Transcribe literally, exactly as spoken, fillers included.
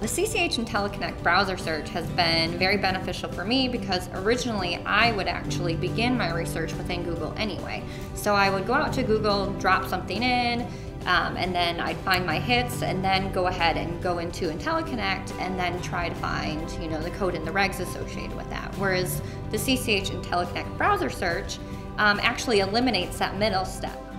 The C C H and Teleconnect browser search has been very beneficial for me because originally I would actually begin my research within Google anyway. So I would go out to Google, drop something in, um, and then I'd find my hits and then go ahead and go into IntelliConnect and then try to find, you know, the code and the regs associated with that. Whereas the C C H and Teleconnect browser search um, actually eliminates that middle step.